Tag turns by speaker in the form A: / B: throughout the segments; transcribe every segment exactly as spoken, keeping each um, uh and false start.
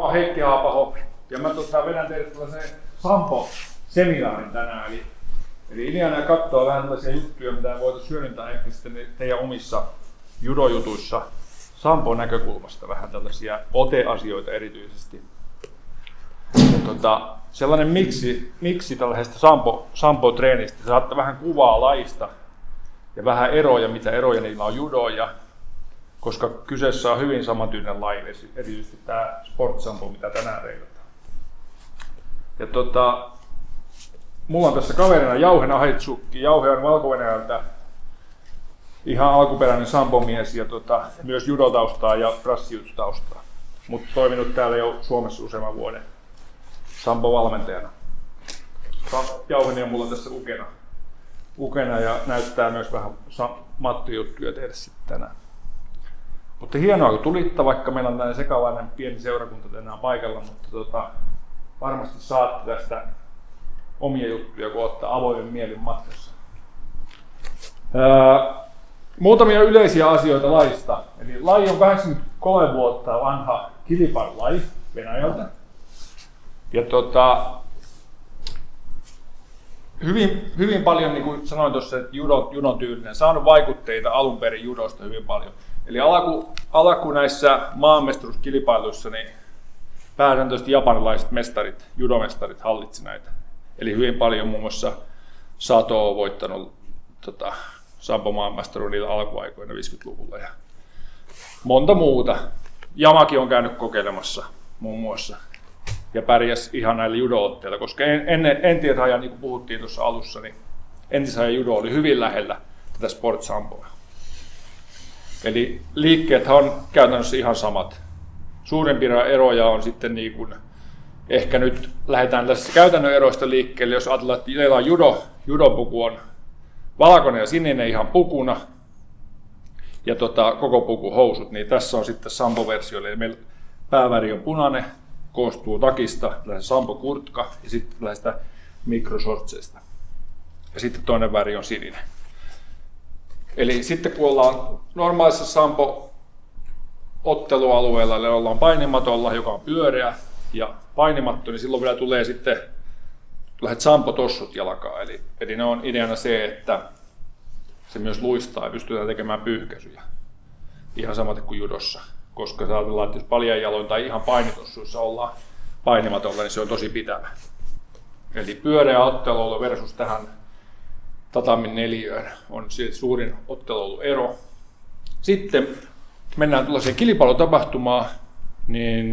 A: oon Heikki Haapaho ja mä tota vedän teille tällaisen Sampo-seminaarin tänään. Eli, eli ideana katsoa vähän tällaisia juttuja, mitä voitaisiin hyödyntää ehkä sitten teidän omissa judojutuissa Sampon näkökulmasta, vähän tällaisia ote-asioita erityisesti. Ja tota, sellainen miksi, miksi tällaisesta Sampo, Sampo-treenistä, saatte vähän kuvaa lajista ja vähän eroja, mitä eroja niillä on judoon, ja koska kyseessä on hyvin samantyinen laji, erityisesti tämä Sport Sampo, mitä tänään reilataan. Ja tota, mulla on tässä kaverina Jauhe Nahitsukki. Jauhe on Valko-Venäjältä ihan alkuperäinen sampomies ja tota, myös judotaustaa ja brassijutsu-taustaa, mutta toiminut täällä jo Suomessa useamman vuoden sampo-valmentajana. Jauheni on mulla tässä ukena, ukena ja näyttää myös vähän mattijuttuja tehdä sitten tänään. Mutta hienoa, kun tulitte, vaikka meillä on tällainen sekalainen pieni seurakunta tänään paikalla, mutta tota, varmasti saatte tästä omia juttuja, kun olette avoimen mielin matkassa. Öö, muutamia yleisiä asioita lajista. Eli laji on kahdeksankymmentäkolme vuotta vanha kilpailulaji Venäjältä. Ja tota, hyvin, hyvin paljon, niin kuin sanoin tuossa, että judon, judon tyylinen, saanut vaikutteita alun perin judosta hyvin paljon. Eli alku, alku näissä maanmestaruuskilpailuissa niin pääsääntöisesti japanilaiset mestarit, judomestarit hallitsi näitä. Eli hyvin paljon muun muassa Sato on voittanut tota, Sampo maanmestaruuden alkuaikoina viisikymmentäluvulla ja monta muuta. Jamaki on käynyt kokeilemassa muun muassa ja pärjäsi ihan näillä judo-otteilla, koska en, ennen entisajan, niin kuin puhuttiin tuossa alussa, niin entisajan judo oli hyvin lähellä tätä Sport Sampoa. Eli liikkeet on käytännössä ihan samat. Suurimpia eroja on sitten niin kuin, ehkä nyt lähdetään tässä käytännön eroista liikkeelle, jos ajatellaan, että meillä on judo, judopuku on valkoinen ja sininen ihan pukuna ja tota, koko puku housut, niin tässä on sitten Sampo-versio, eli meillä pääväri on punainen, koostuu takista, Sampo-kurtka ja sitten tällaista mikrosortseista. Ja sitten toinen väri on sininen. Eli sitten kun ollaan normaalissa Sampo-ottelualueella, eli ollaan painimatolla, joka on pyöreä ja painimatto, niin silloin vielä tulee sitten lähdet Sampo-tossut jalkaan. Eli, eli ne on ideana se, että se myös luistaa ja pystytään tekemään pyyhkäisyjä. Ihan samaten kuin judossa. Koska ajatellaan, että jos paljain jaloin tai ihan painitossuissa ollaan painimatolla, niin se on tosi pitävä. Eli pyöreä ottelu versus tähän tatamin neliöön on se suurin otteluero. Sitten mennään tuollaiseen kilpailutapahtumaan, niin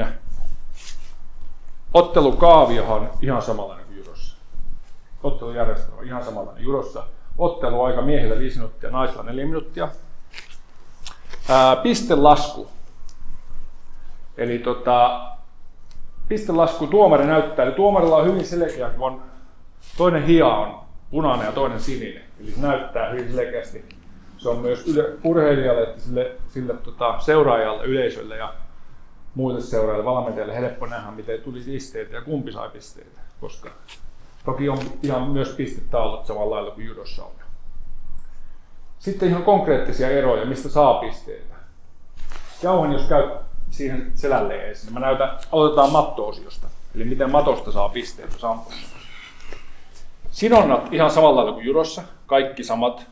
A: ottelukaaviohan on ihan samanlainen kuin judossa. Ottelujärjestelmä on ihan samanlainen judossa. Otteluaika miehillä viisi minuuttia, naisilla neljä minuuttia. Ää, pistelasku. Eli tota, pistelasku tuomari näyttää, eli tuomarilla on hyvin selkeä, kun on, toinen hia on punainen ja toinen sininen, eli se näyttää hyvin selkeästi. Se on myös yle, urheilijalle, että sille, sille tota, seuraajalle, yleisölle ja muille seuraajille, valmentajille helppo nähdä, miten tuli pisteitä ja kumpi sai pisteitä, koska toki on ihan myös pistetaulut samalla lailla kuin judossa on. Sitten ihan konkreettisia eroja, mistä saa pisteitä. Jauhan, jos käy siihen selälleen ensin. Mä näytän, aloitetaan matto-osiosta, eli miten matosta saa pisteitä Sampossa. Sidonnat ihan samalla lailla kuin judossa, kaikki samat.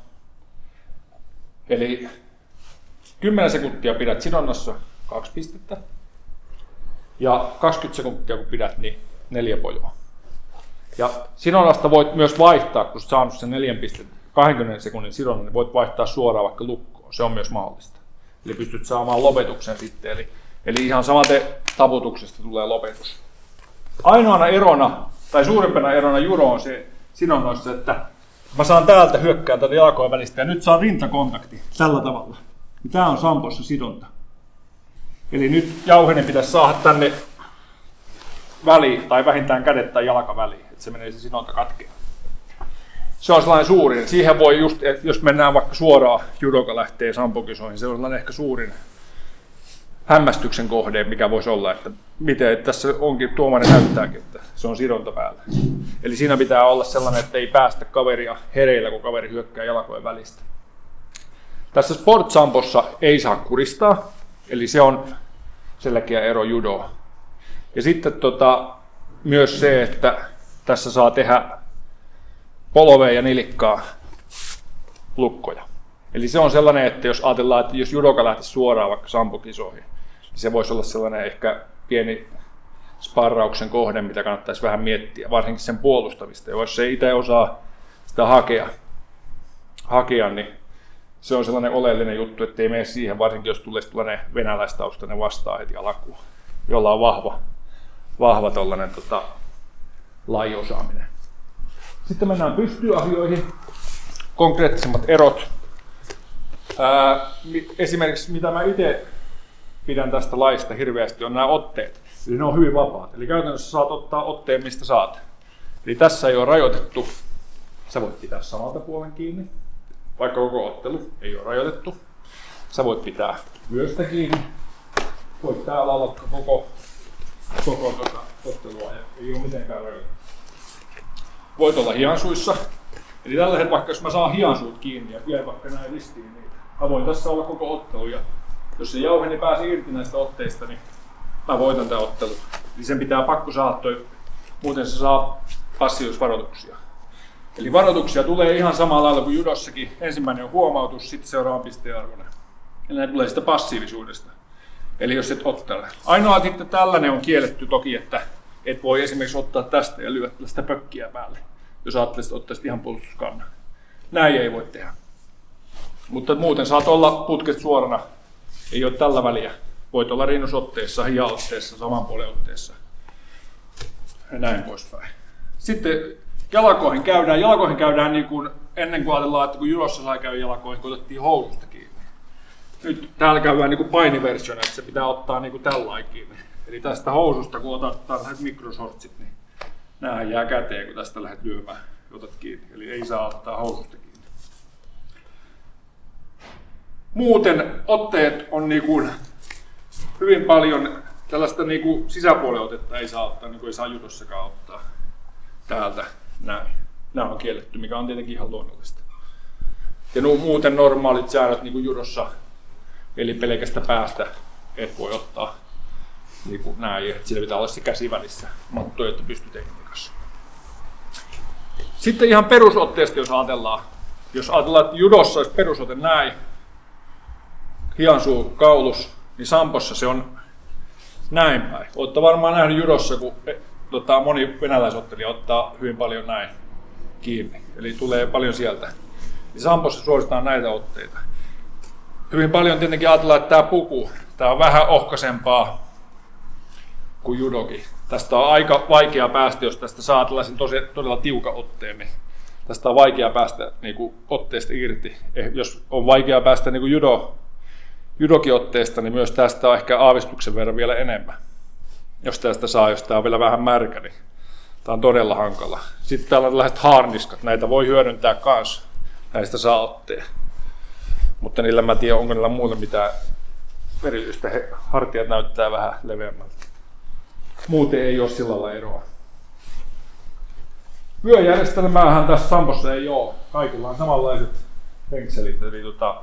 A: Eli kymmenen sekuntia pidät sidonnassa, kaksi pistettä. Ja kaksikymmentä sekuntia kun pidät, niin neljä pojoa. Ja sidonnasta voit myös vaihtaa, kun saanut sen neljän pistettä, kaksikymmentä sekunnin sidonnan, niin voit vaihtaa suoraan vaikka lukkoon. Se on myös mahdollista. Eli pystyt saamaan lopetuksen sitten. Eli, eli ihan samaten taputuksesta tulee lopetus. Ainoana erona, tai suurimpana erona judo on se sidonnoissa, että mä saan täältä hyökkään tätä jalkojen välistä ja nyt saan rintakontakti tällä tavalla. Tämä on Sampossa sidonta. Eli nyt Jauhenen pitäisi saada tänne väliin, tai vähintään kädet tai jalka väliin, että se menee se sidonta katkeaa. Se on sellainen suurin. Siihen voi just, jos mennään vaikka suoraan judoka lähtee Sampo-kisoihin, se on sellainen ehkä suurin hämmästyksen kohde, mikä voisi olla, että miten tässä onkin, tuomari näyttääkin, että se on sidonta päällä. Eli siinä pitää olla sellainen, että ei päästä kaveria hereillä, kun kaveri hyökkää jalkojen välistä. Tässä Sport Sampossa ei saa kuristaa, eli se on selkeä ero judoa. Ja sitten tota, myös se, että tässä saa tehdä polveen ja nilkkaa lukkoja. Eli se on sellainen, että jos ajatellaan, että jos judoka lähtisi suoraan vaikka sampokisoihin, niin se voisi olla sellainen ehkä pieni sparrauksen kohde, mitä kannattaisi vähän miettiä, varsinkin sen puolustamista. Ja jos se ei itse osaa sitä hakea, hakea, niin se on sellainen oleellinen juttu, ettei mene siihen, varsinkin jos tulee sellainen venäläistaustainen vastaan heti alkuun, jolla on vahva, vahva tollainen tota, lajiosaaminen. Sitten mennään pystyasioihin, konkreettisemmat erot. Ää, esimerkiksi mitä mä itse pidän tästä lajista hirveästi on nämä otteet. Eli ne on hyvin vapaat. Eli käytännössä saat ottaa otteen mistä saat. Eli tässä ei ole rajoitettu. Sä voit pitää samalta puolen kiinni. Vaikka koko ottelu ei ole rajoitettu. Sä voit pitää vyöstä kiinni. Voit täällä olla koko, koko tuota ottelua ja ei ole mitenkään rajoitettu. Voit olla hiansuissa. Eli tällä hetkellä vaikka jos mä saan hiansuut kiinni ja vielä vaikka näin ristiin niitä. Mä voin tässä olla koko ottelu ja jos se jauheni pääsi irti näistä otteista, niin mä voitan tämän ottelun. Eli sen pitää pakko saada toi, muuten se saa passiivisuusvaroituksia. Eli varoituksia tulee ihan samalla lailla kuin judossakin. Ensimmäinen on huomautus, sitten seuraava pistearvoinen. Ja ne tulee sitä passiivisuudesta. Eli jos et ottele. Ainoa sitten tällainen on kielletty toki, että et voi esimerkiksi ottaa tästä ja lyödä sitä pökkiä päälle. Jos ajattelisit, että ottaisit ihan puolustuskannan. Näin ei voi tehdä. Mutta muuten saat olla putkesta suorana. Ei ole tällä väliä. Voit olla rinnusotteessa, hiaotteessa, saman puolen otteessa. Ja näin poispäin. Sitten jalkoihin käydään. Jalkoihin käydään niin kuin ennen kuin ajatellaan, että kun judossa sai käydä jalkoihin, kun otettiin housusta kiinni. Nyt täällä käydään niin kuin painiversiona, että se pitää ottaa niin kuin tällainen kiinni. Eli tästä housusta, kun otat tällaiset mikroshortsit, niin nämä jää käteen, kun tästä lähdet lyömään ja otat kiinni. Eli ei saa ottaa housusta kiinni. Muuten otteet on niin kuin hyvin paljon tällaista niin kuin sisäpuolen otetta ei saa ottaa, niin kuin ei saa judossakaan ottaa täältä näin. Nämä on kielletty, mikä on tietenkin ihan luonnollista. Ja muuten normaalit säännöt niin kuin judossa, eli pelkästä päästä et voi ottaa niin kuin näin. Sillä pitää olla se käsi välissä mattoja, että pystytekniikassa. Sitten ihan perusotteesta, jos ajatellaan. Jos ajatellaan, että judossa olisi perusote näin, hiansuu, kaulus, niin sampossa se on näin päin. Olette varmaan nähnyt judossa, kun tota, moni venäläisottelija ottaa hyvin paljon näin kiinni. Eli tulee paljon sieltä. Niin sampossa suositaan näitä otteita. Hyvin paljon tietenkin ajatellaan, että tämä puku, tämä on vähän ohkaisempaa kuin judoki. Tästä on aika vaikea päästä, jos tästä saa tällaisen tosi, todella tiukan otteen, niin tästä on vaikea päästä niin kuin otteesta irti. Jos on vaikea päästä niin kuin judo, judokiotteesta, niin myös tästä on ehkä aavistuksen verran vielä enemmän. Jos tästä saa, jos tämä on vielä vähän märkä, niin tämä on todella hankala. Sitten täällä on tällaiset haarniskat, näitä voi hyödyntää kanssa. Näistä saa otteen. Mutta niillä mä tiedän, onko niillä muuta mitään merkitystä. Hartiat näyttää vähän leveämmältä. Muuten ei ole sillä lailla eroa. Vyöjärjestelmäähän tässä sampossa ei ole. Kaikilla on samanlaiset henkselit, eli tota,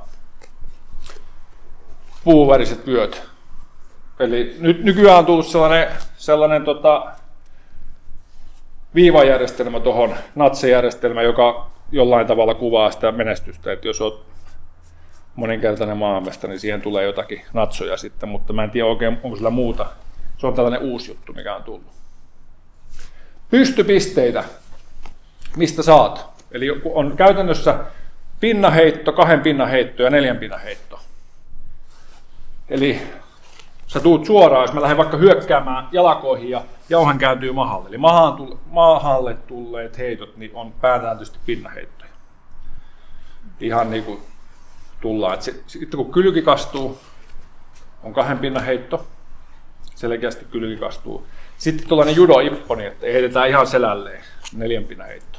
A: puuväriset vyöt. Eli nyt nykyään on tullut sellainen, sellainen tota, viivajärjestelmä tuohon, natsejärjestelmä, joka jollain tavalla kuvaa sitä menestystä. Että jos olet moninkertainen maailmasta, niin siihen tulee jotakin natsoja sitten, mutta mä en tiedä oikein, onko sillä muuta. Se on tällainen uusi juttu, mikä on tullut. Pystypisteitä. Mistä saat? Eli on käytännössä pinnaheitto, kahden pinnan heitto ja neljän pinnan heitto. Eli sä tuut suoraan, jos mä lähden vaikka hyökkäämään jalkoihin ja jauhan kääntyy mahalle. Eli mahalle tulleet heitot niin on pääsääntöisesti pinnaheittoja. Ihan niin kuin tullaan. Sitten kun kylki kastuu, on kahden pinnan heitto. Selkeästi kylki kastuu. Sitten tuollainen judo-ipponi, että heitetään ihan selälleen. Neljän pinnan heitto.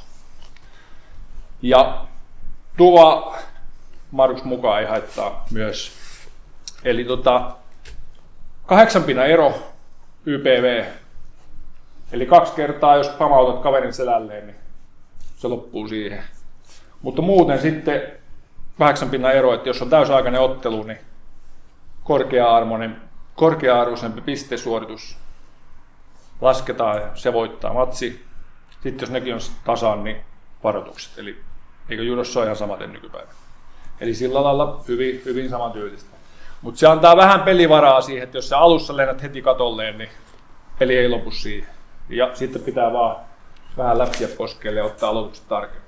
A: Ja tuva Markus mukaan ei haittaa myös. Eli tota, kahdeksan pinnan ero Y P V. Eli kaksi kertaa, jos pamautat kaverin selälleen, niin se loppuu siihen. Mutta muuten sitten kahdeksan pinnan ero, että jos on täysaikainen ottelu, niin korkea-arvoinen, korkea-arvoisempi pistesuoritus lasketaan ja se voittaa matsi. Sitten jos nekin on tasan, niin varoitukset. Eli eikö judossa ole ihan samaten nykypäivänä. Eli sillä lailla hyvin, hyvin samantyylistä. Mutta se antaa vähän pelivaraa siihen, että jos sä alussa lennät heti katolleen, niin peli ei lopu siihen. Ja sitten pitää vaan vähän läpsiä poskeelle ja ottaa aloitukset tarkemmin.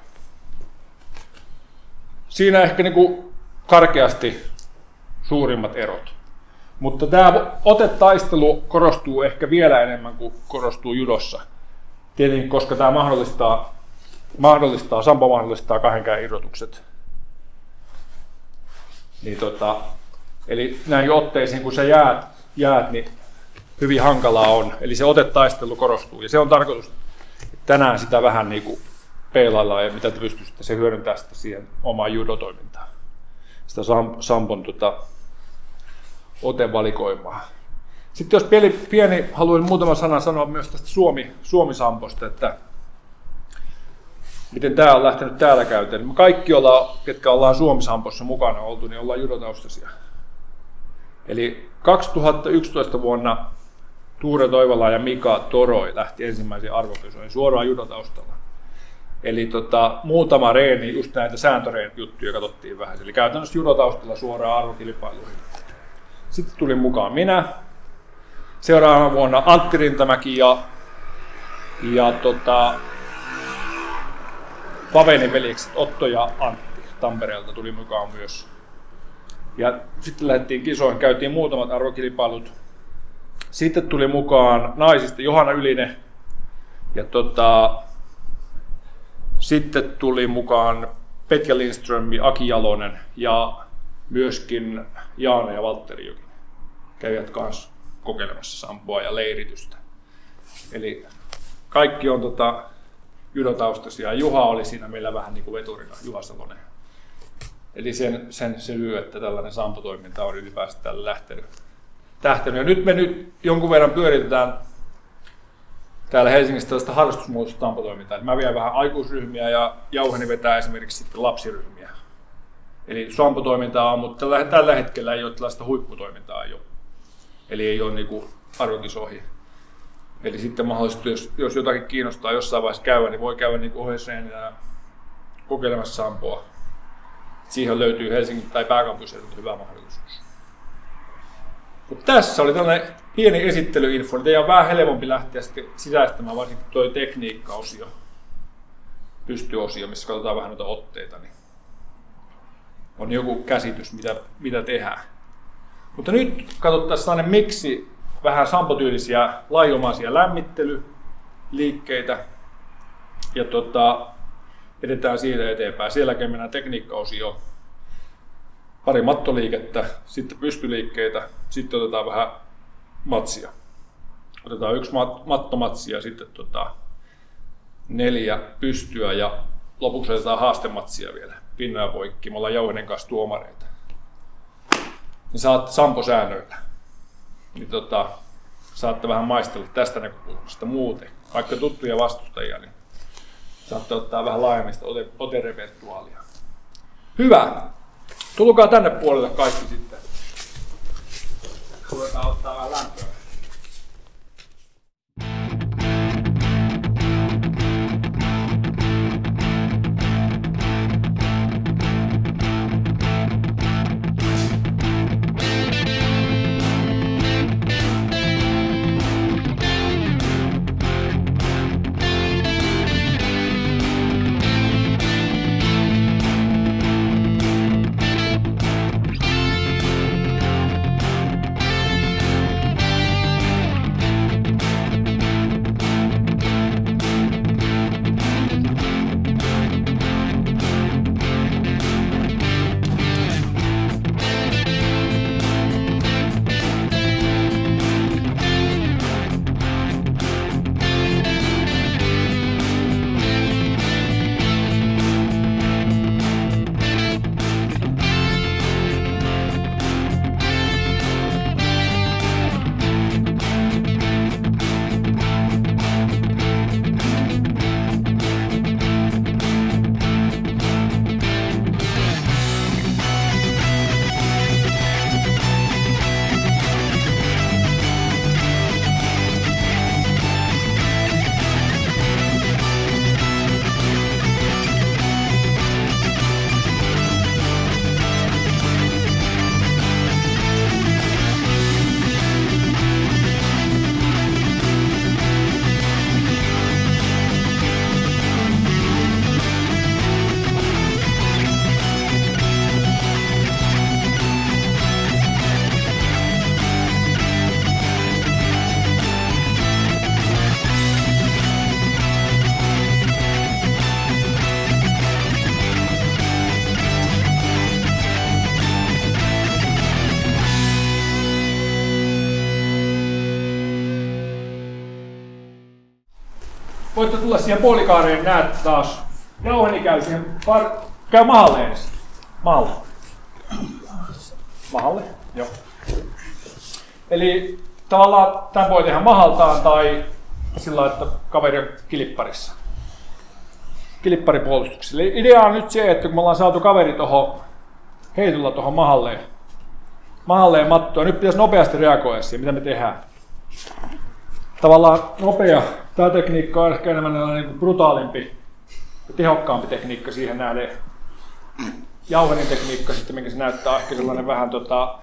A: Siinä ehkä niinku karkeasti suurimmat erot. Mutta tämä otetaistelu korostuu ehkä vielä enemmän kuin korostuu judossa. Tietenkin, koska tämä mahdollistaa, mahdollistaa, sampo mahdollistaa kahdenkään irrotukset. Niin tota, eli näihin otteisiin, kun sä jäät, jäät, niin hyvin hankalaa on. Eli se otetaistelu korostuu. Ja se on tarkoitus, että tänään sitä vähän niin kuin peilaillaan ja mitä te pystyisitte se hyödyntää sitä siihen omaan judotoimintaan. Sitä sampon tota, otevalikoimaa. Sitten jos pieni, pieni haluan muutaman sanan sanoa myös tästä Suomi, Suomi-samposta, että miten tämä on lähtenyt täällä käyteen. Me kaikki, ollaan, ketkä ollaan Suomi-sampossa mukana oltu, niin ollaan judotaustaisia. Eli kaksituhattayksitoista vuonna Tuure Toivola ja Mika Toroi lähti ensimmäisiin arvokisoihin suoraan judotaustalla. Eli tota, muutama reeni, just näitä sääntöreen-juttuja katsottiin vähän. Eli käytännössä judotaustalla suoraan arvokilpailuihin. Sitten tuli mukaan minä. Seuraavana vuonna Antti Rintamäki ja, ja tota, Pavenin veljekset Otto ja Antti Tampereelta tuli mukaan myös. Ja sitten lähdettiin kisoihin, käytiin muutamat arvokilpailut. Sitten tuli mukaan naisista Johanna Ylinen ja tota, sitten tuli mukaan Petja Lindström, Aki Jalonen ja myöskin Jaana ja Valtteri Jokinen. Kävivät kanssa kokeilemassa sampoa ja leiritystä. Eli kaikki on tota, judotaustaisia. Juha oli siinä meillä vähän niin kuin veturina, Juha Salonen. Eli sen, sen syy, että tällainen sampotoiminta on ylipäänsä tällä lähtenyt. Tähtänyt. Ja nyt me nyt jonkun verran pyöritetään täällä Helsingissä tällaista harrastusmuotoista sampotoimintaa. Mä vien vähän aikuisryhmiä ja Jauhani vetää esimerkiksi sitten lapsiryhmiä. Eli sampotoimintaa on, mutta tällä, tällä hetkellä ei ole tällaista huipputoimintaa. Ei ole. Eli ei ole niinku arvokisoihin. Eli sitten mahdollisesti, jos, jos jotakin kiinnostaa jossain vaiheessa käydä, niin voi käydä niinku ohjeisreeninä kokeilemassa sampoa. Siihen löytyy Helsingin tai pääkaupunkiseudulta hyvä mahdollisuus. Mutta tässä oli tällainen pieni esittelyinfo. Teidän on vähän helpompi lähteä sitten sisäistämään, varsinkin tuo tekniikka-osio, pystyosio, missä katsotaan vähän noita otteita. Niin on joku käsitys, mitä, mitä tehdään. Mutta nyt katsotaan sellainen miksi vähän sampotyylisiä laihomaisia lämmittelyliikkeitä. Ja tota, edetään siitä eteenpäin. Sielläkin mennään tekniikkaosioon. Pari mattoliikettä, sitten pystyliikkeitä, sitten otetaan vähän matsia. Otetaan yksi mat- mattomatsia ja sitten tota, neljä pystyä ja lopuksi otetaan haastematsia vielä. Pinnoja poikki, me ollaan Jauhinen kanssa tuomareita. Niin saatte samposäännöillä. Niin tota, saatte vähän maistella tästä näkökulmasta muuten. Vaikka tuttuja vastustajia, niin saatte ottaa vähän laajemmista ote- oterepertuaalia. Hyvä! Tulkaa tänne puolelle kaikki sitten. Ruvetaan ottaa vähän lämpöä. voitte tulla siihen puolikaareen, näet taas. Jauheni käy siihen, par... käy mahalle ensin. Mahalle. Mahalle, joo. Eli tavallaan tämän voi tehdä mahaltaan tai sillä lailla, että kaveri on kilipparissa. Kilipparipuolustuksessa. Eli idea on nyt se, että kun me ollaan saatu kaveri tuohon heitolla tuohon mahalleen, mahalleen mattoon, nyt pitäisi nopeasti reagoida siihen, mitä me tehdään. Tavallaan nopea, tämä tekniikka on ehkä enemmän niin brutaalimpi ja tehokkaampi tekniikka siihen nähden. Jauhenin tekniikka sitten, minkä se näyttää ehkä sellainen vähän tota,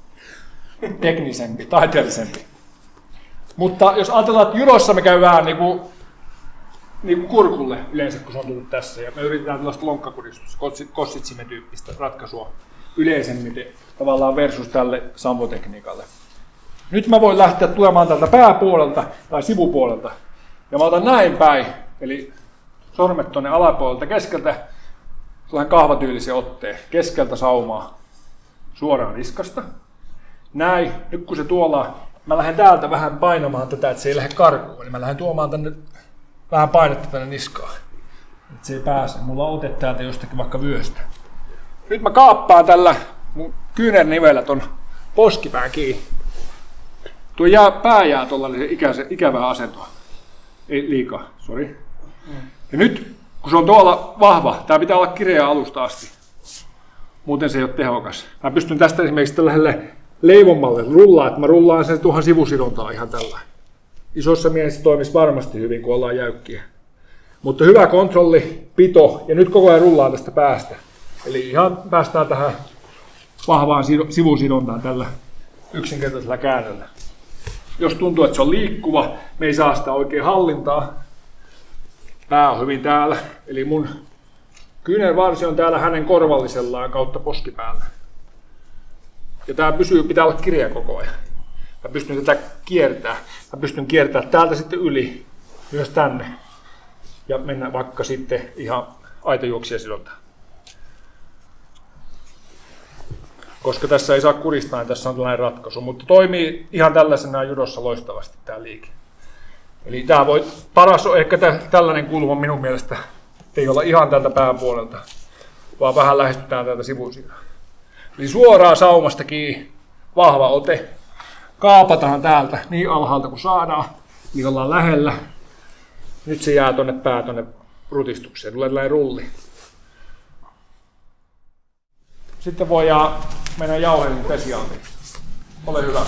A: teknisempi, taiteellisempi. Mutta jos ajatellaan, että judossa me käydään niin kuin, niin kuin kurkulle yleensä, kun se on tullut tässä, ja me yritetään tällaista lonkkakuristusta, kossitsimen tyyppistä ratkaisua yleisemmin tavallaan versus tälle sampotekniikalle. Nyt mä voin lähteä tulemaan tältä pääpuolelta tai sivupuolelta, ja mä otan näin päin, eli sormet tuonne alapuolelta keskeltä, sellainen kahvatyylisen otteen, keskeltä saumaa suoraan niskasta. Näin, nyt kun se tuolla, mä lähden täältä vähän painamaan tätä, että se ei lähde karkuun, eli mä lähden tuomaan tänne vähän painetta tänne niskaan, että se ei pääse. Mulla on ote täältä jostakin vaikka vyöstä. Nyt mä kaappaan tällä mun kyynärnivellä ton poskipään kiinni. Tuo jää, pää jää tuollainen ikävää asentoa. Ei liikaa, sori. Ja nyt, kun se on tuolla vahva, tää pitää olla kireä alusta asti. Muuten se ei ole tehokas. Mä pystyn tästä esimerkiksi tällaiselle leivommalle rullaa, että mä rullaan sen tuohon sivusidontaan ihan tällä. Isossa mielessä toimisi varmasti hyvin, kun ollaan jäykkiä. Mutta hyvä kontrolli, pito, ja nyt koko ajan rullaan tästä päästä. Eli ihan päästään tähän vahvaan sivusidontaan tällä yksinkertaisella käännöllä. Jos tuntuu, että se on liikkuva, me ei saa sitä oikein hallintaa. Pää on hyvin täällä, eli mun kyynärvarsi on täällä hänen korvallisellaan kautta poskipäällä. Ja tää pysyy, pitää olla kireä koko ajan. Mä pystyn tätä kiertämään. Mä pystyn kiertämään täältä sitten yli, myös tänne. Ja mennä vaikka sitten ihan aitajuoksijasidontaan. Koska tässä ei saa kuristaa, niin tässä on tällainen ratkaisu. Mutta toimii ihan tällaisena judossa loistavasti tämä liike. Eli tämä voi, paras on ehkä tällainen kulma minun mielestä. Ei olla ihan tältä pääpuolelta, vaan vähän lähestytään täältä sivusilta. Eli suoraan saumasta kiinni, vahva ote. Kaapataan täältä niin alhaalta kuin saadaan, niin ollaan lähellä. Nyt se jää tuonne pää tuonne rutistukseen, tulee tällainen rulli. Sitten voidaan mennä jauhelin spesiaaliin. Ole hyvä.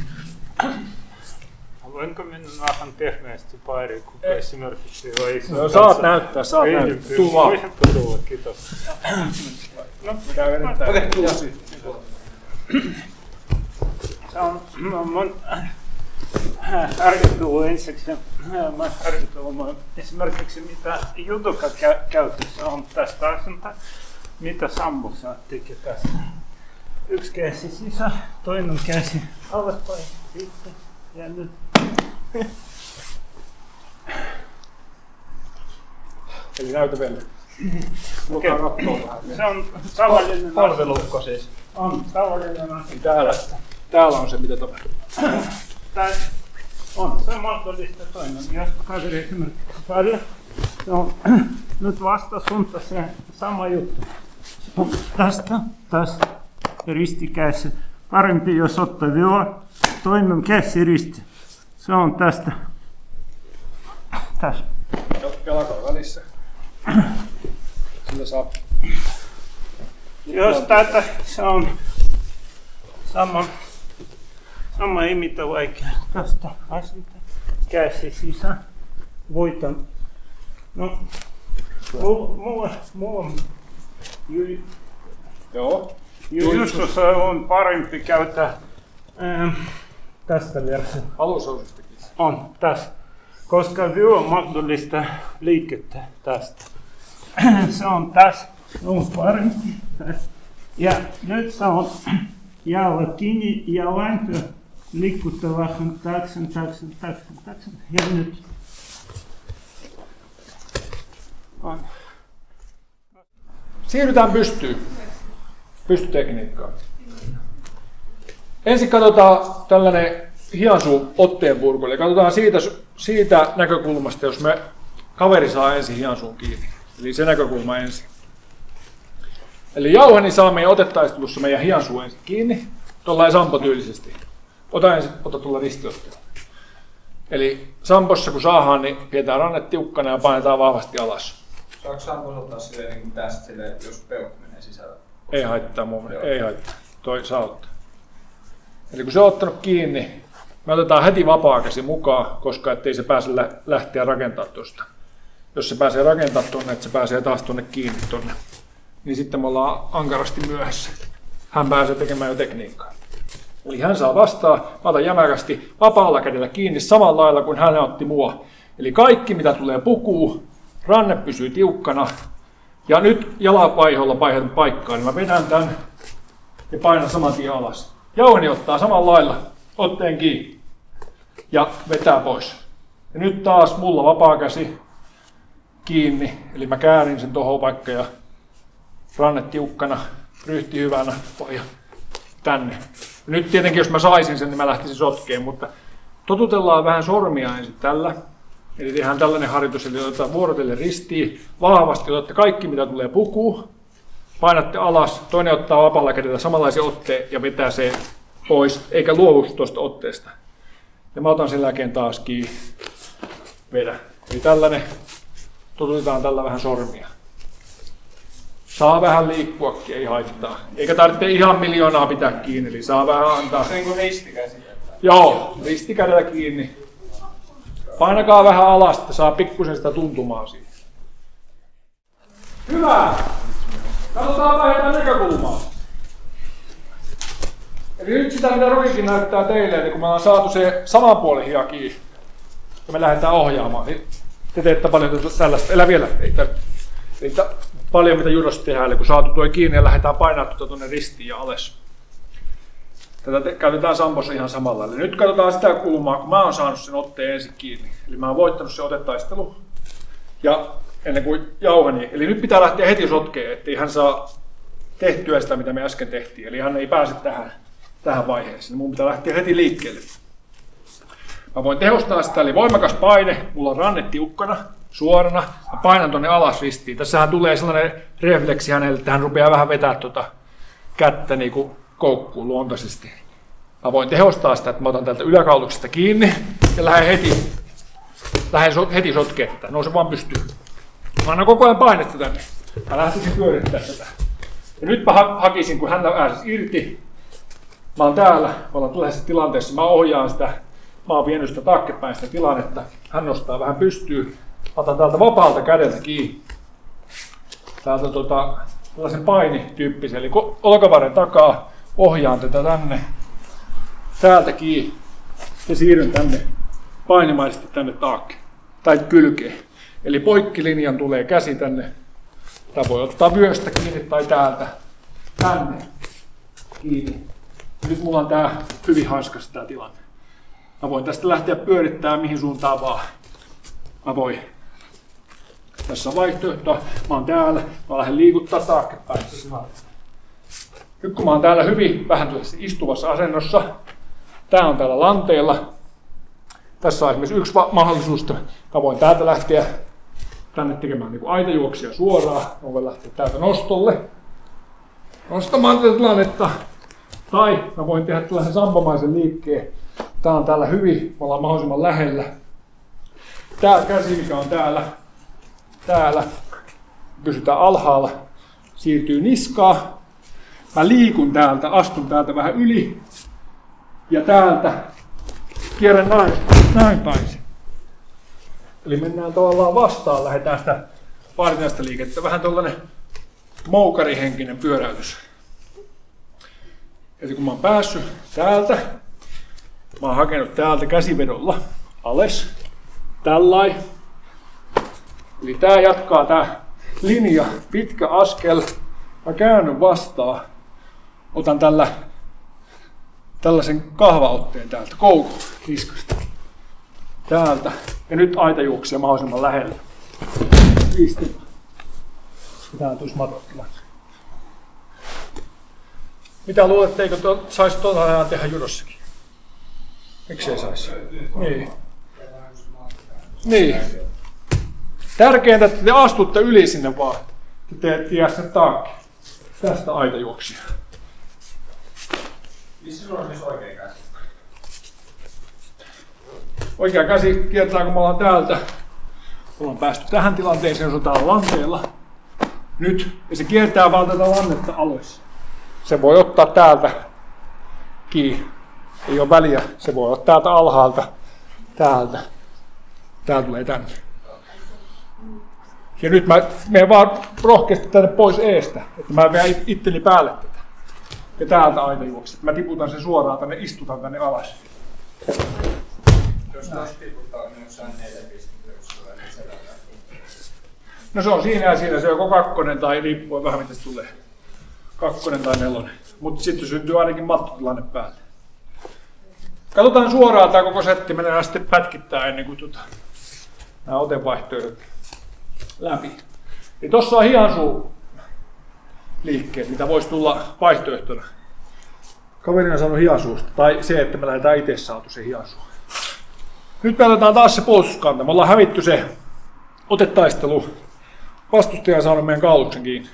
B: Voinko mennä vähän pehmeästi pariin, kun esimerkiksi olisi...
A: No, saat näyttää, saat näyttää. Tuu vaan.
B: Voisitko tulla, kiitos.
A: No, pitää vedetään. Ote, kuusi.
B: Se on, mä oon harjoitellut ensiksi, mä oon harjoitellut esimerkiksi mitä judoka käytössä on tästä asenta, mitä sambossa tekee tästä. Yksi käsi sisään, toinen käsi alaspäin, sitten ja nyt.
A: Eli näytä vielä.
B: Okay. Se on tavallinen
A: palvelukko siis.
B: On tavallinen asia.
A: Täällä, täällä on se, mitä tapahtuu.
B: Tää on, se on mahdollista toinen. Jos kaveri esimerkiksi päälle, se on nyt vastasuunta se sama juttu. Tästä, tästä ristikäsi. Parempi jos ottaa vyö, toinen käsi risti. Se on tästä. Tässä.
A: Jalka välissä. Sillä saa.
B: Jos tätä se on sama, sama ei mitään vaikea. Tästä asenta. Käsi sisään. Voitan. No, mulla, mulla on ju,
A: Joo.
B: Jujussa on parempi käyttää ähm, tästä versiota.
A: Alusousistakin.
B: On, tässä. Koska vyö on mahdollista liikettä tästä. Se on tässä. Se on parempi. Ja nyt se on jäällä kiinni ja lämpö liikuttaa vähän taksen, taksen, taksen, taksen. Ja nyt. On.
A: Siirrytään pystyyn. Pystytekniikkaan. Ensin katsotaan tällainen hiansuu otteen purku. Eli katsotaan siitä, siitä näkökulmasta, jos me kaveri saa ensin hiansuun kiinni. Eli se näkökulma ensin. Eli Jauhani saa meidän otetaistelussa meidän hiansuun ensin kiinni, tuollain sampotyylisesti. Ota ensin, ota tulla ristiotteella. Eli sampossa kun saadaan, niin pidetään rannet tiukkana ja painetaan vahvasti alas.
C: Saako sampos ottaa silleen niin kuin tästä silleen, jos peukku menee sisällä?
A: Ei haittaa mun mielestä, ei haittaa. Toi saa ottaa. Eli kun se on ottanut kiinni, me otetaan heti vapaa käsi mukaan, koska ettei se pääse lä- lähteä rakentamaan tuosta. Jos se pääsee rakentamaan tuonne, että se pääsee taas tuonne kiinni tuonne, niin sitten me ollaan ankarasti myöhässä. Hän pääsee tekemään jo tekniikkaa. Eli hän saa vastaan, mä otan jämäkästi vapaalla kädellä kiinni samalla lailla kuin hän otti mua. Eli kaikki mitä tulee pukuun, ranne pysyy tiukkana. Ja nyt jalavaiholla paihetan paikkaan, niin mä vedän tän ja painan saman tien alas. Jauhani ottaa samalla lailla otteen kiinni ja vetää pois. Ja nyt taas mulla vapaa käsi kiinni, eli mä käärin sen tohon vaikka ja ranne tiukkana, ryhti hyvänä, pohja tänne. Ja nyt tietenkin jos mä saisin sen, niin mä lähtisin sotkeen, mutta totutellaan vähän sormia ensin tällä. Eli tehdään tällainen harjoitus, eli otetaan vuorotellen ristiin, vahvasti otatte kaikki mitä tulee pukuun, painatte alas, toinen ottaa vapaalla kädellä samanlaisen otteen ja vetää se pois, eikä luovu tuosta otteesta. Ja mä otan sen jälkeen taas kiinni, vedän. Eli tällainen, totutetaan tällä vähän sormia. Saa vähän liikkuakin, ei haittaa. Eikä tarvitse ihan miljoonaa pitää kiinni, eli saa vähän antaa.
C: Se on niin kuin ristikäsi.
A: Joo, ristikädellä kiinni. Painakaa vähän alas, että saa pikkusen sitä tuntumaa siihen. Hyvä! Katsotaan vähän näkökulmaa. Eli nyt sitä mitä Rokikin näyttää teille, eli kun me ollaan saatu se saman puolen hia kiinni, ja me lähdetään ohjaamaan, niin te teette paljon tällaista, elä vielä, ei tarvitse. Eli paljon mitä judossa tehdään, eli kun saatu tuo kiinni ja lähdetään painaa tuota tuonne ristiin ja alas. Tätä te- käytetään sampossa ihan samalla. Eli nyt katsotaan sitä kulmaa, kun mä oon saanut sen otteen ensin kiinni. Eli mä oon voittanut sen otetaistelun. Ja ennen kuin Jauhani. Eli nyt pitää lähteä heti sotkeen, ettei hän saa tehtyä sitä, mitä me äsken tehtiin. Eli hän ei pääse tähän, tähän vaiheeseen. Mun pitää lähteä heti liikkeelle. Mä voin tehostaa sitä, eli voimakas paine. Mulla on ranne tiukkana, suorana. Mä painan tonne alas ristiin. Tässähän tulee sellainen refleksi hänelle, että hän rupeaa vähän vetää tuota kättä niin kuin koukkuun luontaisesti. Mä voin tehostaa sitä, että mä otan täältä yläkauluksesta kiinni ja lähden heti, lähden so, heti sotkemaan tätä. Nouse vaan pystyyn. Mä annan koko ajan painetta tänne. Mä lähtisin pyörittää tätä. Ja nyt mä ha- hakisin, kun hän pääsisi irti. Mä oon täällä, mä ollaan tällaisessa tilanteessa, mä ohjaan sitä, mä oon vienyt sitä taaksepäin sitä tilannetta. Hän nostaa vähän pystyyn. Mä otan täältä vapaalta kädeltä kiinni. Täältä tota, tällaisen painityyppisen, eli olkavarren takaa. Ohjaan tätä tänne, täältä kiinni ja siirryn tänne painimaisesti tänne taakke tai kylkeen. Eli poikkilinjan tulee käsi tänne. Tää voi ottaa vyöstä kiinni tai täältä tänne kiinni. Nyt mulla on tää hyvin hanskas tää tilanne. Mä voin tästä lähteä pyörittämään mihin suuntaan vaan. Mä voin. Tässä on vaihtoehto. Mä oon täällä. Mä lähden liikuttaa taaksepäin. Nyt kun mä oon täällä hyvin vähän istuvassa asennossa, tää on täällä lanteella. Tässä on esimerkiksi yksi mahdollisuus, mä voin täältä lähteä tänne tekemään niin kuin aitajuoksia suoraan. Mä voin lähteä täältä nostolle, nostamaan tätä tilannetta. Tai mä voin tehdä tällaisen sampomaisen liikkeen. Tää on täällä hyvin, me ollaan mahdollisimman lähellä. Tää käsi, mikä on täällä, täällä, pysytään alhaalla, siirtyy niskaa. Mä liikun täältä, astun täältä vähän yli ja täältä kierrän näin, näin päin. Eli mennään tavallaan vastaan, lähdetään sitä varsinaista liikettä. Vähän tollanen moukarihenkinen pyöräytys. Eli kun mä oon päässyt täältä, mä oon hakenut täältä käsivedolla alas, tällain. Eli tää jatkaa tää linja, pitkä askel. Mä käännyn vastaan. Otan tällä, tällaisen kahvaotteen täältä, koukun niskasta. Täältä. Ja nyt aita juoksee mahdollisimman lähellä. Pistin. Tää tulisi matotilla. Mitä luulet, eikö to, saisi tuolla ajan tehdä judossakin? Miksei saisi? Niin. Niin. Tärkeintä, että te astutte yli sinne vaan. Te teette jää sen taakse. Tästä aitajuoksia.
C: Missä sulla on siis oikea käsi?
A: Oikea käsi kiertää, kun me ollaan täältä. Ollaan päästy tähän tilanteeseen, jos on täällä lanteella. Nyt. Ja se kiertää vaan tätä lannetta alas. Se voi ottaa täältä kiinni. Ei ole väliä. Se voi ottaa täältä alhaalta. Täältä. Täältä tulee tänne. Ja nyt mä menen vaan rohkeasti tänne pois eestä. Että mä vedän itteni päälle tätä. Ja täältä aina juokset. Mä tiputan sen suoraan tänne, istutan tänne alas.
C: Jos taas tiputtaa, niin jossain neljä pistettä, jos tulee niin selällä.
A: No se on siinä ja siinä. Se on joko kakkonen tai riippuen vähän miten se tulee. Kakkonen tai nelonen. Mutta sitten syntyy ainakin mattotilanne päälle. Katsotaan suoraan tämä koko setti. Mennään sitten pätkittää ennen kuin tuota, nämä otevaihtoehdot läpi. Eli tuossa on hihansuu liikkeet, mitä voisi tulla vaihtoehtona. Kaveri on saanut hihansuusta. Tai se, että me lähdetään itse saatu se hihansuu. Nyt me otetaan taas se puolustuskanta. Me ollaan hävitty se otetaistelu. Vastustaja on saanut meidän kauluksen kiinni.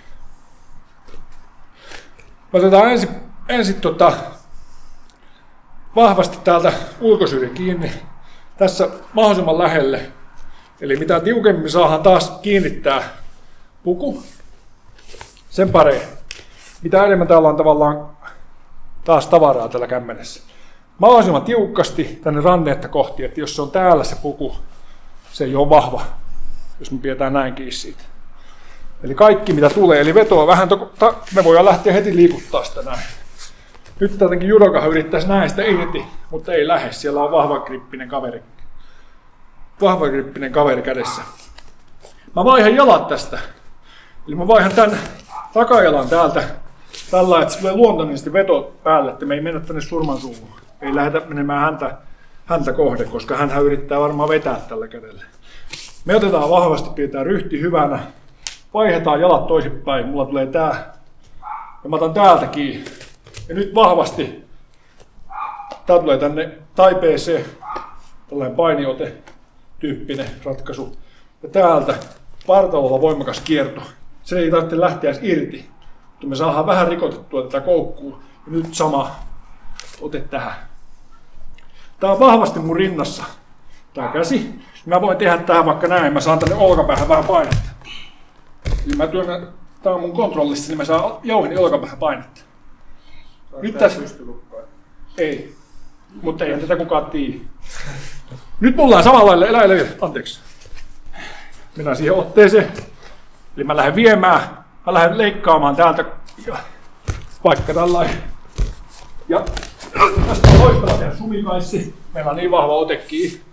A: Me otetaan ensin, ensin tota, vahvasti täältä ulkosyrjä kiinni. Tässä mahdollisimman lähelle. Eli mitä tiukemmin me saadaan taas kiinnittää puku, sen paremmin. Mitä enemmän täällä on tavallaan taas tavaraa tällä kämmenessä. Mahdollisimman tiukasti tänne ranneetta kohti, että jos se on täällä se puku, se ei ole vahva, jos me pidetään näin kiinni siitä. Eli kaikki mitä tulee, eli vetoa vähän, to- me voidaan lähteä heti liikuttaa sitä näin. Nyt tietenkin judokahan yrittäisi näin sitä irti, mutta ei lähde, siellä on vahva grippinen kaveri. Vahva grippinen kaveri kädessä. Mä vaihan jalat tästä. Eli mä vaihan tän takajalan täältä tällä, että se tulee luontaisesti veto päälle, että me ei mennä tänne surmansuuhun. Ei lähdetä menemään häntä, häntä kohde, koska hän yrittää varmaan vetää tällä kädellä. Me otetaan vahvasti, pidetään ryhti hyvänä. Vaihdetaan jalat toisinpäin. Mulla tulee tää. Ja mä otan täältä kiinni. Ja nyt vahvasti. Tää tulee tänne taipeeseen. Tällainen painiote tyyppinen ratkaisu. Ja täältä vartalolla voimakas kierto. Se ei tarvitse lähteä edes irti. Mutta me saadaan vähän rikotettua tätä koukkua. Ja nyt sama ote tähän. Tää on vahvasti mun rinnassa. Tää käsi. Mä voin tehdä tähän vaikka näin. Mä saan tänne olkapäähän vähän painetta. Eli mä työnnän, tää on mun kontrollissa, niin mä saan jauheni olkapäähän painetta.
C: Saanko
A: Nyt
C: tää
A: tässä...
C: pystylukkoa?
A: Ei. Mutta ei tätä kukaan tiedä. Nyt mulla on samalla lailla, elä, elä, anteeksi. Mennään siihen otteeseen. Eli mä lähden viemään, mä lähden leikkaamaan täältä, vaikka tällainen. Ja tästä on loistava tehdä sumikaissi. Meillä on niin vahva ote kiinni.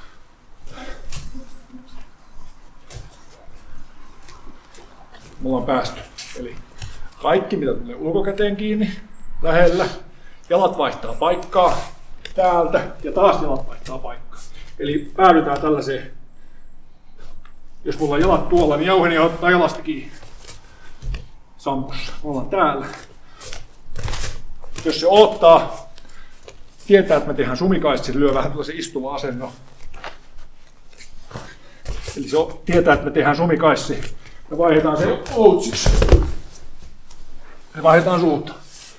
A: Mulla on päästy. Eli kaikki mitä tulee ulkokäteen kiinni, lähellä. Jalat vaihtaa paikkaa täältä ja taas jalat vaihtaa paikkaa. Eli päädytään tällaiseen. Jos mulla on jalat tuolla, niin jauheni ottaa jalasta kiinni. Sampussa. Me ollaan täällä. Jos se odottaa, tietää, että me tehdään sumikaissi, lyö vähän tällaisen istuva asennon. Eli se tietää, että me tehdään sumikaissi. Me vaihdetaan se outsiksi. Me vaihdetaan suuta.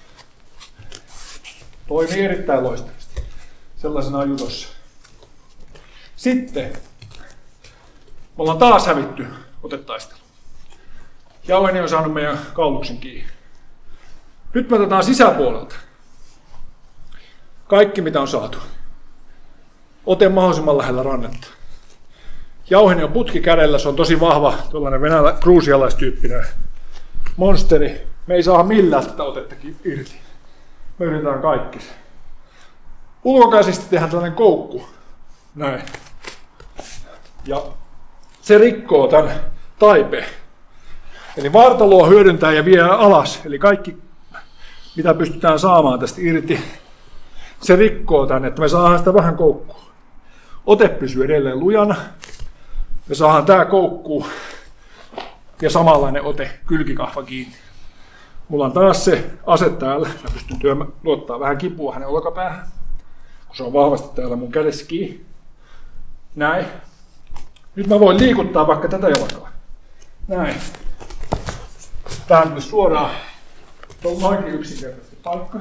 A: Toimii erittäin loistavasti. Sellaisena on judossa. Sitten me ollaan taas hävitty otetaistelu. Jauheni on saanut meidän kauluksen kiinni. Nyt me otetaan sisäpuolelta kaikki mitä on saatu. Ote mahdollisimman lähellä rannetta. Jauheni on putki kädellä, se on tosi vahva, tuollainen venälä, kruusialaistyyppinen monsteri. Me ei saa millään tätä otettakin irti. Me yritetään kaikki se. Ulkokäisesti tehdään tällainen koukku. Näin. Ja se rikkoo tämän taipeen. Eli vartaloa hyödyntää ja vie alas. Eli kaikki mitä pystytään saamaan tästä irti, se rikkoo tänne, että me saadaan sitä vähän koukkua. Ote pysyy edelleen lujana. Me saadaan tää koukkuu ja samanlainen ote, kylkikahva kiinni. Mulla on taas se ase täällä. Mä pystyn työmä, luottaa vähän kipua hänen olkapäähän, kun se on vahvasti täällä mun kädessä kiinni. Näin. Nyt mä voin liikuttaa vaikka tätä jalkaa. Näin. Tähän tulisi suoraan. Tuo on noinkin yksinkertaisesti paikka.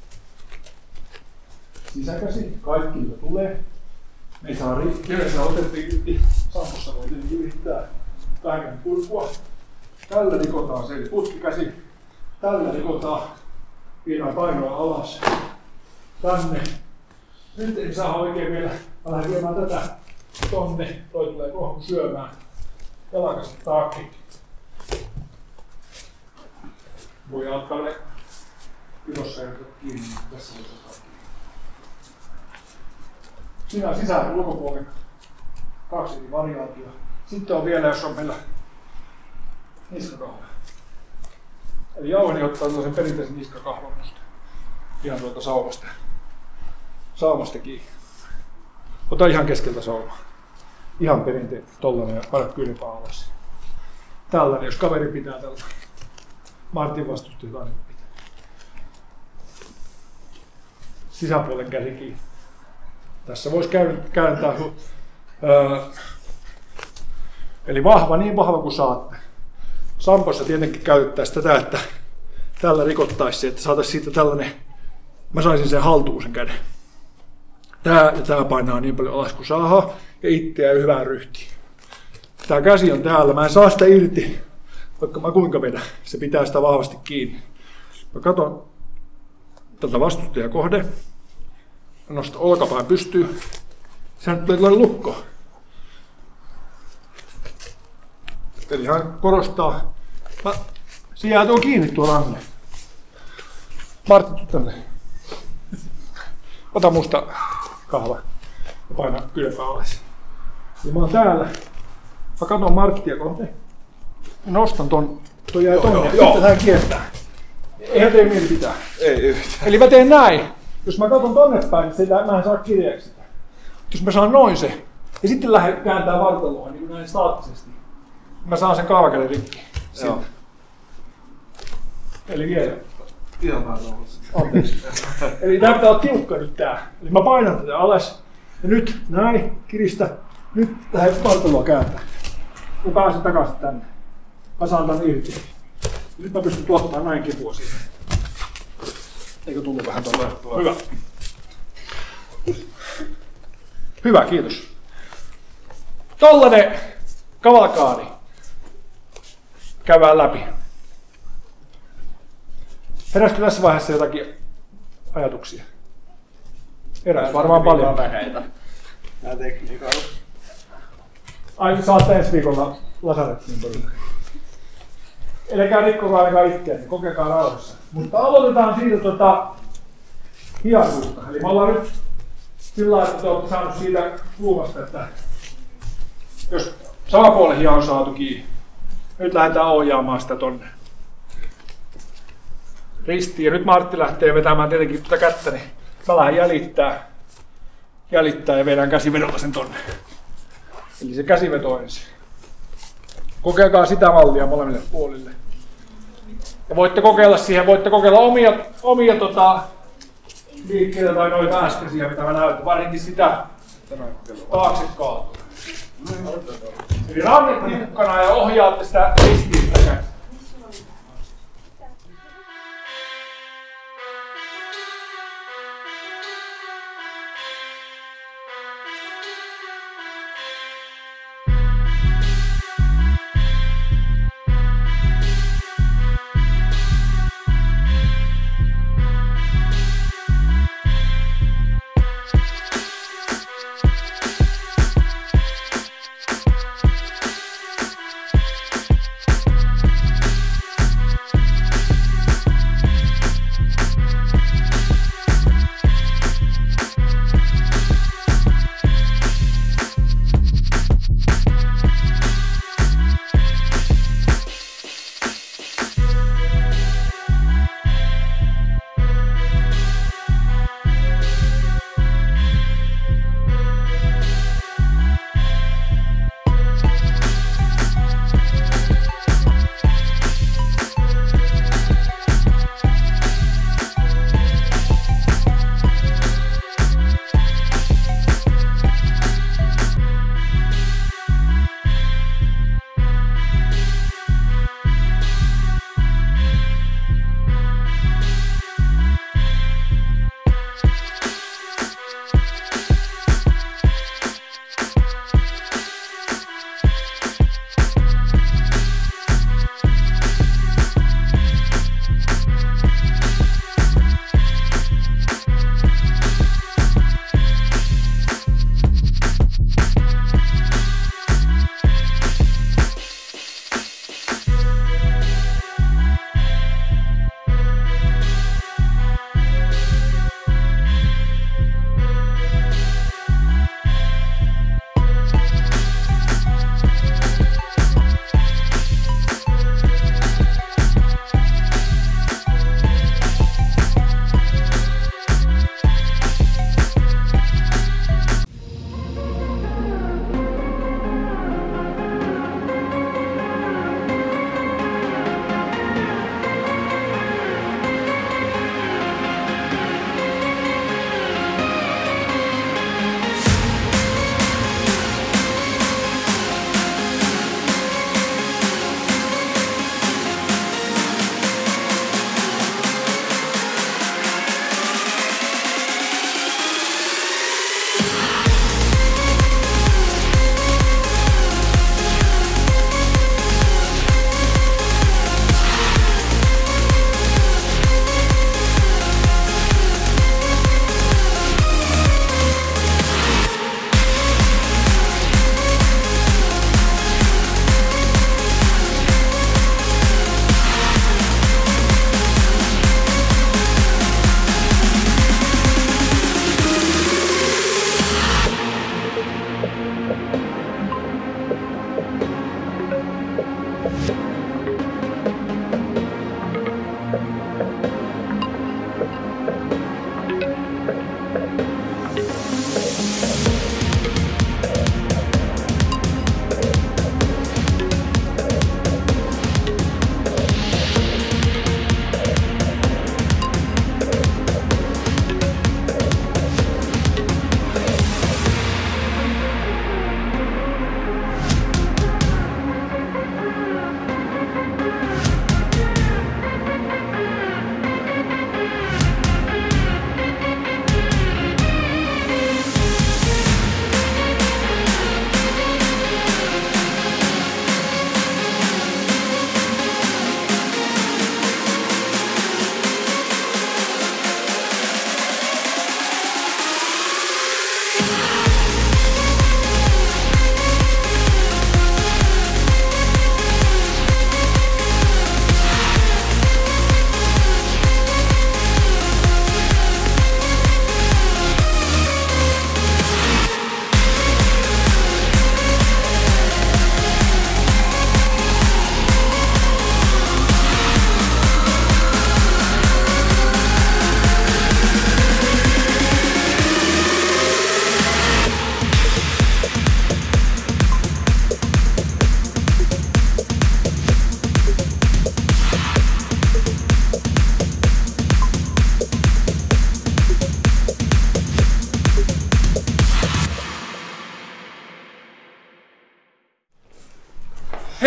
A: Sisäkäsi, kaikki mitä tulee. Me ei saa rikkiä, me saa otettiin irti. Sampossa voi tietenkin yrittää kaiken purkua. Tällä rikotaan se putkikäsi. Tällä rikotaan. Viedään painoa alas. Tänne. Nyt ei saa oikein vielä. Mä lähden viemään tätä tonne. Toi tulee tuohon syömään. Jalakasta taakki. Voi ottaa ne pidossa ja kiinni. Tässä voi ottaa kiinni. Siinä on sisään ulkopuolen kaksi eri variaatiota. Sitten on vielä, jos on meillä niskakahva. Eli Jauheni ottaa tällaisen perinteisen niskakahvan musta. Ihan tuolta saumasta. Saumasta kiinni. Ota ihan keskeltä saumaa. Ihan perinteinen tollanen ja paina kylpää alas. Tällainen, jos kaveri pitää tällä. Martin vastusti jotain pitää. Sisäpuolen käsi kiinni. Tässä voisi kääntää. Öö, eli vahva, niin vahva kuin saatte. Sampossa tietenkin käytettäisiin tätä, että tällä rikottaisiin, että saataisiin siitä tällainen, mä saisin sen haltuun sen käden. Tää ja tää painaa niin paljon alas kuin saadaan ja itseä hyvää ryhtiä. Tää käsi on täällä, mä en saa sitä irti, vaikka mä kuinka vedän. Se pitää sitä vahvasti kiinni. Mä katon tätä vastustajan kohde. Mä nostan olkapään pystyyn. Sehän tulee tällainen lukko. Eli hän korostaa. Mä, se jää tuon kiinni tuo ranne. Martti, tuu tänne. Ota musta kahva ja paina kylpää alas. Ja mä oon täällä. Mä katon Marttia kohteen. Ja nostan ton. Toi jää tonne. Ja sitten hän kiertää. Eihän tee mieli pitää.
C: Ei yhtään.
A: Eli mä teen näin. Jos mä katon tonne päin, niin sitä, mä en saa kirjaksi sitä. Jos mä saan noin se. Ja sitten lähden kääntää vartaloa niin näin staattisesti. Mä saan sen kaavakäden rikki.
C: Joo.
A: Eli vielä.
C: Ihan vähän nollassa.
A: Anteeksi. Eli tää pitää olla tiukka nyt tää. Eli mä painan tätä alas. Ja nyt näin, kiristä. Nyt lähden vartaloa kääntää. Mä pääsen takaisin tänne. Mä saan tän irti. Nyt mä pystyn tuottamaan näin kipua siihen. Eikö tullut vähän tuolla? Hyvä. Hyvä, kiitos. Tollanen kavalkaadi. Käydään läpi. Heräskö tässä vaiheessa jotakin ajatuksia? Heräs varmaan paljon.
C: Nää tekniikalla.
A: Ai, saatte ensi viikolla lasarettiin porukka. Älkää rikkokaa ainakaan itseäni, kokekaa rauhassa. Mutta aloitetaan siitä tota hieruusta. Eli me ollaan nyt sillä lailla, että te olette saanut siitä kulmasta, että jos sama puolen hia on saatu kiinni, nyt lähdetään ohjaamaan sitä tonne ristiin. Ja nyt Martti lähtee vetämään tietenkin tätä kättä, niin mä lähden jäljittää, jäljittää ja vedän käsivedolla sen tonne. Eli se käsiveto ensin. Kokeilkaa sitä mallia molemmille puolille. Ja voitte kokeilla siihen, voitte kokeilla omia, omia tota, liikkeitä tai noita äskeisiä, mitä mä näytän. Varsinkin sitä taakse kaatua. Eli rannet tiukkana ja ohjaatte sitä ristiin.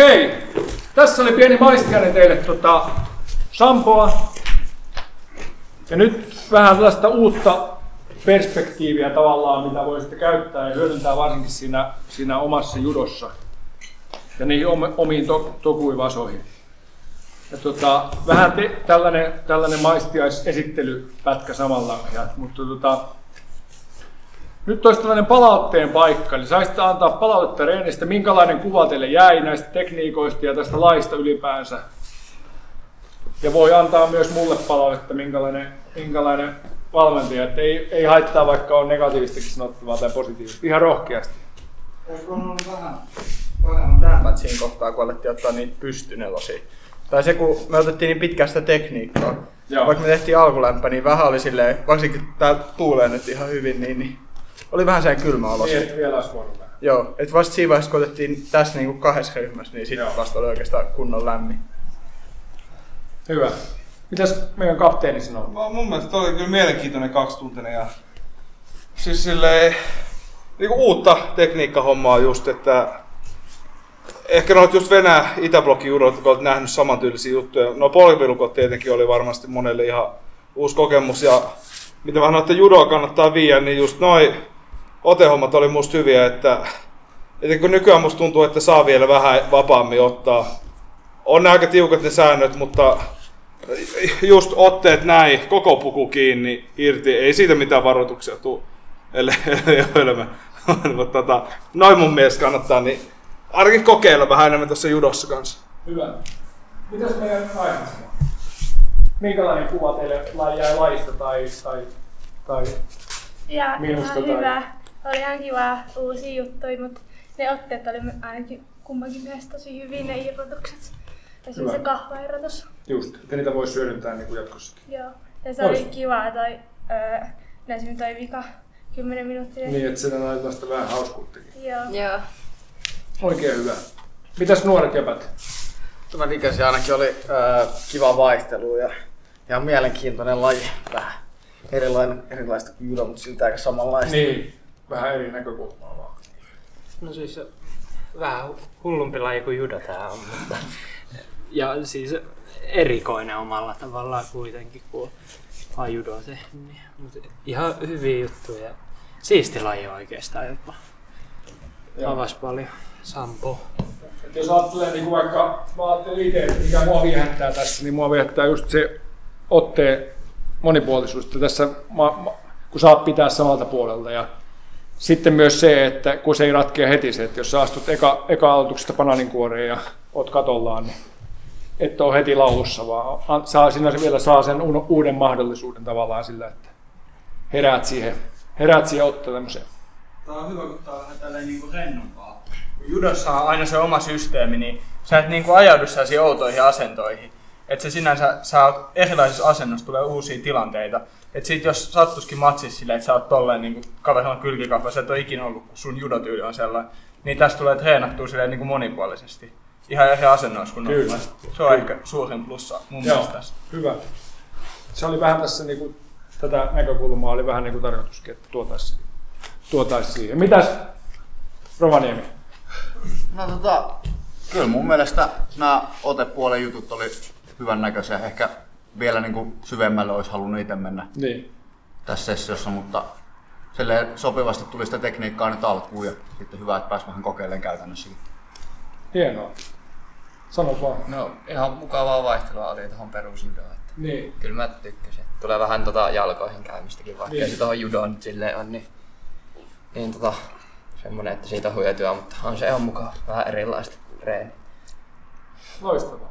A: Okei, tässä oli pieni maistiainen teille tota, sampoa. Ja nyt vähän tällaista uutta perspektiiviä tavallaan, mitä voisitte käyttää ja hyödyntää varsinkin siinä, siinä omassa judossa ja niihin omiin to, tokuivasoihin. Ja tota, vähän te, tällainen, tällainen maistiaisesittelypätkä samalla. Ja, mutta tota, nyt olisi tällainen palautteen paikka, eli saisitte antaa palautetta reenistä, minkälainen kuva teille jäi näistä tekniikoista ja tästä laista ylipäänsä. Ja voi antaa myös mulle palautetta, minkälainen, minkälainen valmentaja, että ei, ei haittaa vaikka on negatiivistakin sanottavaa tai positiivista, ihan rohkeasti.
C: Olisiko ollut vähän paremmin tämmät siinä kohtaa, kun alettiin ottaa niitä pystynelosia? Tai se, kun me otettiin niin pitkään sitä tekniikkaa. Joo. Vaikka me tehtiin alkulämpö, niin vähän oli silleen, varsinkin tää tuulee nyt ihan hyvin, niin, niin oli vähän sen kylmä olo.
A: Niin, et vielä olisi voinut vähän.
C: Joo, et vasta siinä vaiheessa, kun otettiin tässä niin kahdessa ryhmässä, niin sitten vasta oli oikeastaan kunnon lämmin.
A: Hyvä. Mitäs meidän kapteeni sanoo?
D: Mun mielestä oli kyllä mielenkiintoinen kaksituntinen ja siis silleen niinku uutta tekniikkahommaa just, että ehkä noit just Venäjä Itäblokkin judot, kun olet nähnyt samantyylisiä juttuja. No polvilukot tietenkin oli varmasti monelle ihan uusi kokemus ja mitä vähän noita judoa kannattaa viiä, niin just noi otehommat oli musta hyviä, että, että kun nykyään musta tuntuu, että saa vielä vähän vapaammin ottaa. On ne aika tiukat ne säännöt, mutta just otteet näin, koko puku kiinni, irti, ei siitä mitään varoituksia tule, ellei hölmö. Tota, noin mun mielestä kannattaa, niin ainakin kokeilla vähän enemmän tässä judossa kanssa.
A: Hyvä. Mitäs meidän aiheessa? Minkälainen kuva teille jäi laista tai, tai, tai
E: ja,
A: minusta?
E: Ihan tai... hyvä. Oli ihan kiva uusia juttuja, mutta ne otteet oli ainakin kummankin mielestä tosi hyvin, ne irrotukset. Esimerkiksi se kahvairrotus.
A: Just, että niitä voisi hyödyntää niin kuin jatkossakin.
E: Joo, ja se Ois. oli kiva, toi, öö, esimerkiksi toi vika kymmenen minuuttia.
A: Niin, että siinä näytetään vasta vähän hauskuuttakin.
E: Joo. Joo.
A: Oikein hyvä. Mitäs nuoret jäpät?
F: Tämän ikäisiä ainakin oli öö, kiva vaihtelu ja ihan mielenkiintoinen laji. Vähän erilainen, erilaista kuin judo, mutta siltä aika samanlaista.
A: Niin, vähän eri näkökulmaa vaan.
G: No siis vähän hullumpi laji kuin judo tää on, mutta ja siis erikoinen omalla tavallaan kuitenkin, kun on judoa tehnyt. Niin. Mutta ihan hyviä juttuja. Siisti laji oikeastaan jopa. Avasi paljon sampoa.
A: Et jos ajattelee niin kuin vaikka, mä ajattelin itse, että mikä mua viehättää tässä, niin mua viehättää just se otteen monipuolisuus. Tässä, kun saat pitää samalta puolelta. Ja sitten myös se, että kun se ei ratkea heti se, että jos sä astut eka, eka aloituksesta banaaninkuoreen ja oot katollaan, niin et ole heti laulussa, vaan saa, siinä vielä saa sen uuden mahdollisuuden tavallaan sillä, että heräät siihen, heräät siihen ottaa tämmöiseen.
C: Tää on hyvä, kun tää on vähän tälleen niinku rennompaa. Judossa on aina se oma systeemi, niin sä et niinku ajaudu sellaisiin outoihin asentoihin. Että se sinänsä, sä oot erilaisessa asennossa, tulee uusia tilanteita. Että sit jos sattuisikin matsissa silleen, että sä oot tolleen niinku kaverilla kylkikahva, sä et ole ikinä ollut, kun sun judotyyli on sellainen, niin tästä tulee treenattua silleen niinku monipuolisesti. Ihan eri asennoissa kuin
A: Kyllä.
C: Se on ehkä suurin plussa mun
A: Joo,
C: mielestä tässä.
A: Hyvä. Se oli vähän tässä, niin kuin, tätä näkökulmaa oli vähän niin kuin tarkoituskin, että tuotaisiin tuotais siihen. Mitäs Rovaniemi?
F: No tota, kyllä mun mielestä nämä otepuolen jutut oli hyvän näköisiä. Ehkä vielä niin kuin syvemmälle olisi halunnut itse mennä
A: niin.
F: tässä sessiossa, mutta sopivasti tuli sitä tekniikkaa nyt alkuun ja sitten hyvä, että pääsi vähän kokeilemaan käytännössäkin.
A: Hienoa. Sano vaan.
H: No ihan mukavaa vaihtelua oli tuohon perusjudoon.
A: Niin.
H: Kyllä mä tykkäsin. Tulee vähän tota jalkoihin käymistäkin, vaikka
A: niin.
H: se tuohon judoon nyt silleen on, niin, niin tota, semmonen, että siitä on hyötyä, mutta on se ihan mukava. Vähän erilaista treeniä.
A: Loistavaa.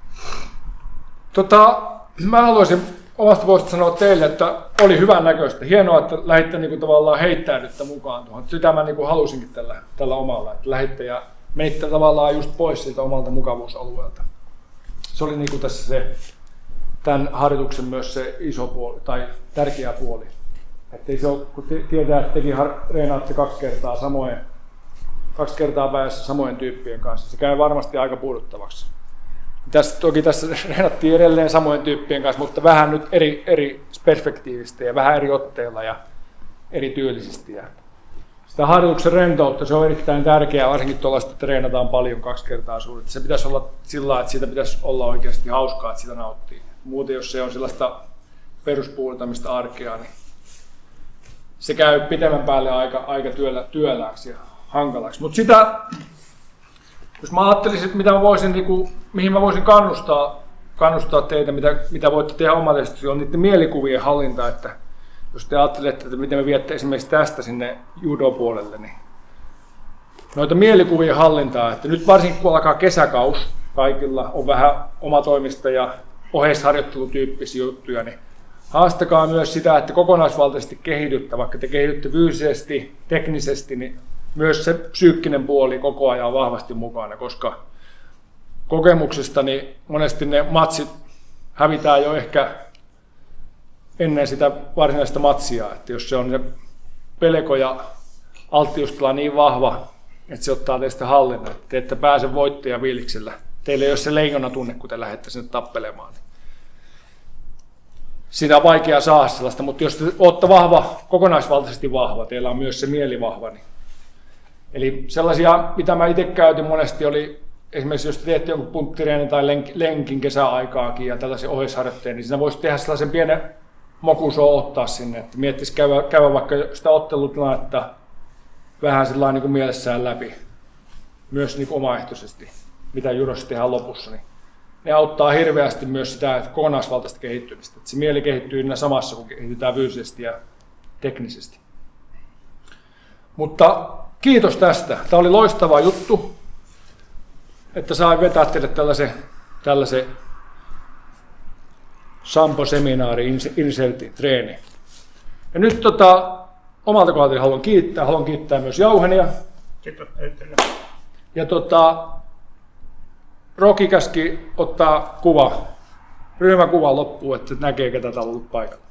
A: Tota, mä haluaisin omasta puolesta sanoa teille, että oli hyvän näköistä. Hienoa, että lähditte niinku tavallaan heittäydyttä mukaan tuohon. Sitä mä niinku halusinkin tällä, tällä omalla, että lähditte ja menitte tavallaan just pois siltä omalta mukavuusalueelta. Se oli niinku tässä se, tämän harjoituksen myös se iso puoli tai tärkeä puoli. Että ei se ole, kun tietää, että tekin reenaatte kaksi kertaa samoin, kaksi kertaa päivässä samojen tyyppien kanssa. Se käy varmasti aika puuduttavaksi. Tässä, toki tässä reenattiin edelleen samojen tyyppien kanssa, mutta vähän nyt eri, eri perspektiivistä ja vähän eri otteilla ja eri tyylisesti. Ja sitä harjoituksen rentoutta, se on erittäin tärkeää, varsinkin tuollaista, että treenataan paljon kaksi kertaa suurta. Se pitäisi olla sillä lailla, että siitä pitäisi olla oikeasti hauskaa, että sitä nauttii. Muuten jos se on sellaista peruspuolitamista arkea, niin se käy pitemmän päälle aika, aika työllä, työlääksi ja hankalaksi. Mutta sitä, jos mä ajattelisin, että mitä mä voisin, niin kuin, mihin mä voisin kannustaa, kannustaa teitä, mitä, mitä voitte tehdä omaisesti, on niiden mielikuvien hallinta, että jos te ajattelette, että miten me viette esimerkiksi tästä sinne judo-puolelle, niin noita mielikuvien hallintaa, että nyt varsinkin kun alkaa kesäkaus, kaikilla on vähän omatoimista ja oheisharjoittelutyyppisiä juttuja, niin haastakaa myös sitä, että kokonaisvaltaisesti kehitytte, vaikka te kehitytte fyysisesti, teknisesti, niin myös se psyykkinen puoli koko ajan on vahvasti mukana, koska kokemuksesta niin monesti ne matsit hävitään jo ehkä ennen sitä varsinaista matsia, että jos se on se pelko ja alttiustila niin vahva, että se ottaa teistä hallinnan, että te ette pääse voittajaviiliksellä. Teillä ei ole se leijona tunne, kun te lähdette sinne tappelemaan. Sitä on vaikea saada sellaista, mutta jos te olette vahva, kokonaisvaltaisesti vahva, teillä on myös se mieli vahva. Niin. Eli sellaisia, mitä mä itse käytin monesti, oli esimerkiksi jos te teette jonkun punttireenin tai lenkin kesäaikaakin ja tällaisen oheisharjoitteen, niin siinä voisi tehdä sellaisen pienen mokuso ottaa sinne, että miettisi käydä, käydä vaikka sitä ottelutilannetta vähän sillä niin kuin mielessään läpi, myös niin kuin omaehtoisesti, mitä judossa tehdään lopussa. Niin ne auttaa hirveästi myös sitä että kokonaisvaltaista kehittymistä. Että se mieli kehittyy siinä samassa, kun kehitytään fyysisesti ja teknisesti. Mutta kiitos tästä. Tämä oli loistava juttu, että sain vetää teille tällaisen, tällaisen Sampo-seminaari, insertin, treeni. Ja nyt tota, omalta kohdalta haluan kiittää. Haluan kiittää myös Jauhenia.
B: Kiitos.
A: Ja tota, Roki käski ottaa kuva, ryhmäkuva loppuun, että näkee ketä täällä on ollut paikalla.